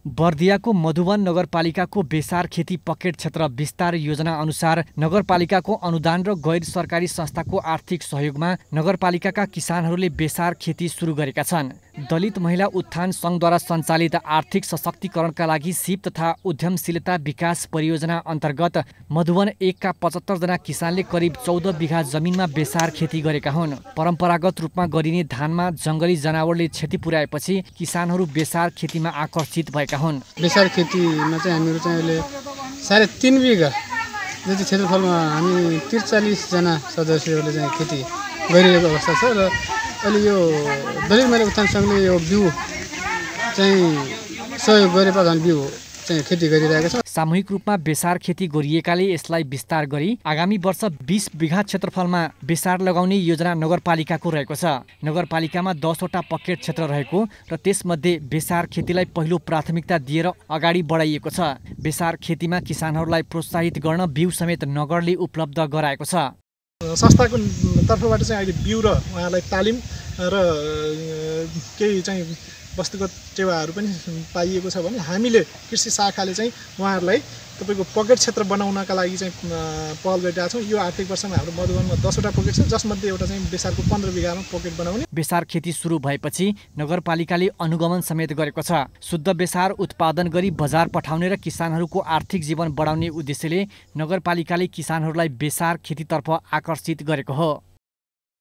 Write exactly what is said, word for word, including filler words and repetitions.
बर्दियाको मधुवन नगरपालिकाको बेसार खेती पकेट क्षेत्र विस्तार योजना अनुसार नगरपालिकाको अनुदान र गैर सरकारी संस्थाको आर्थिक सहयोगमा नगरपालिकाका किसानहरूले बेसार खेती सुरु गरेका छन्। दलित महिला उत्थान सङ्घद्वारा सञ्चालित आर्थिक सशक्तिकरणका लागि सिप तथा उद्यमशीलता विकास परियोजना अन्तर्गत मधुवन एकका पचहत्तर जना किसानले करिब चौध बिघा जमिनमा बेसार खेती गरेका हुन्। परम्परागत रूपमा गरिने धानमा जङ्गली जनावरले क्षति पुर्याएपछि किसानहरू बेसार खेतीमा आकर्षित भएका हुन्। बेसार खेतीमा चाहिँ हामीहरू चाहिँ अहिले साढे तीन बिघा जति क्षेत्रफलमा हामी त्रिचालिस जना सदस्यहरूले चाहिँ खेती गरिरहेको अवस्था छ र अहिले यो दलित महिला उत्थान सङ्घले यो बिउ चाहिँ सहयोग गरेर झन् बिउ चाहिँ खेती गरिरहेको छ। सामूहिक रूपमा बेसार खेती गरिएकाले यसलाई विस्तार गरी आगामी वर्ष बीस बिघा क्षेत्रफलमा बेसार लगाउने योजना नगरपालिकाको रहेको छ। नगरपालिकामा दसवटा पकेट क्षेत्र रहेको र त्यसमध्ये बेसार खेतीलाई पहिलो प्राथमिकता दिएर अगाडि बढाइएको छ। बेसार खेतीमा किसानहरूलाई प्रोत्साहित गर्न बिउ समेत नगरले उपलब्ध गराएको छ। संस्थाको तर्फबाट चाहिँ अहिले बिउ र उहाँलाई तालिम र केही चाहिँ वस्तुगत सेवाहरू पनि पाइएको छ भने हामीले कृषि शाखाले चाहिँ उहाँहरूलाई तपाईँको पकेट क्षेत्र बनाउनका लागि चाहिँ पहल गरिरहेका छौँ। यो आर्थिक वर्षमा हाम्रो मधुवनमा दसवटा पकेट छ, जसमध्ये एउटा चाहिँ बेसारको पन्ध्र बिघामा पकेट बनाउने। बेसार खेती सुरु भएपछि नगरपालिकाले अनुगमन समेत गरेको छ। शुद्ध बेसार उत्पादन गरी बजार पठाउने र किसानहरूको आर्थिक जीवन बढाउने उद्देश्यले नगरपालिकाले किसानहरूलाई बेसार खेतीतर्फ आकर्षित गरेको हो।